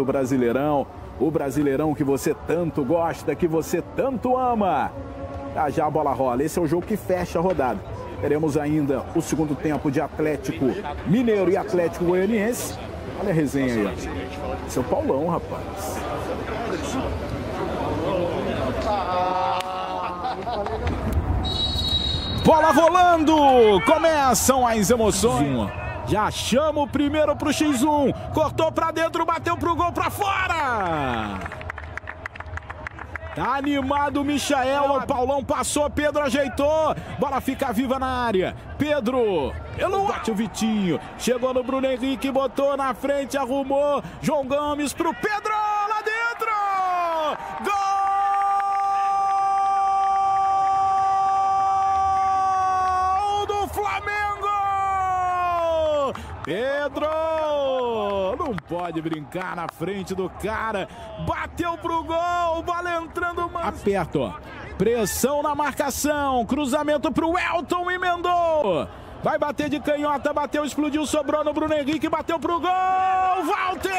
do Brasileirão, o Brasileirão que você tanto gosta, que você tanto ama. Já a bola rola, esse é o jogo que fecha a rodada. Teremos ainda o segundo tempo de Atlético Mineiro e Atlético Goianiense. Olha a resenha aí, ó. Esse é o Paulão, rapaz. Bola rolando, começam as emoções. Já chama o primeiro pro X1, cortou pra dentro, bateu pro gol, pra fora. Tá animado o Michael, o Paulão passou, Pedro ajeitou, bola fica viva na área. Pedro, bate o Vitinho, chegou no Bruno Henrique, botou na frente, arrumou, João Gomes pro Pedro, lá dentro, gol! Pedro não pode brincar na frente do cara, bateu pro gol, bola entrando mais. Aperto, ó. Pressão na marcação, cruzamento pro Elton, emendou. Vai bater de canhota, bateu, explodiu, sobrou no Bruno Henrique, bateu pro gol, Walter!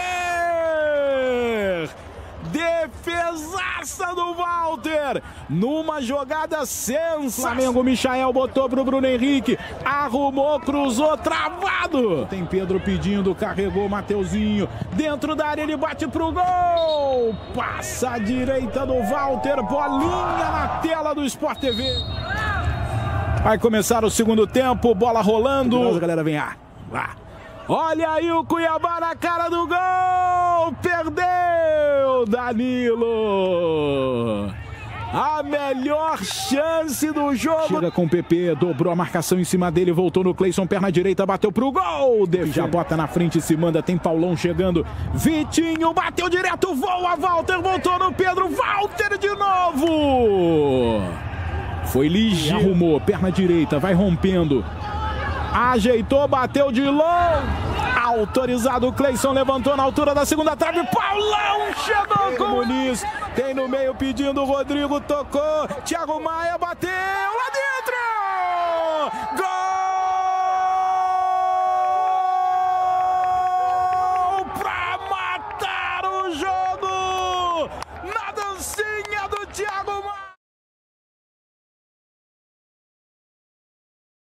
Defesaça do Walter, numa jogada sensacional. Flamengo, Michael botou pro Bruno Henrique, arrumou, cruzou, travado. Tem Pedro pedindo, carregou, Mateuzinho, dentro da área ele bate pro gol. Passa a direita do Walter, bolinha na tela do Sport TV. Vai começar o segundo tempo, bola rolando. Nossa, galera, vem lá. Olha aí o Cuiabá na cara do gol! Perdeu, Danilo! A melhor chance do jogo. Chega com o PP, dobrou a marcação em cima dele, voltou no Cleison, perna direita, bateu pro gol! Já bota na frente, se manda, tem Paulão chegando. Vitinho, bateu direto, voa, Walter, voltou no Pedro, Walter de novo! Foi ligeiro, arrumou, perna direita, vai rompendo. Ajeitou, bateu de longe. Autorizado, o Cleison levantou na altura da segunda trave. Paulão chegou com o Muniz. Tem no meio pedindo, o Rodrigo tocou. Thiago Maia bateu lá dentro.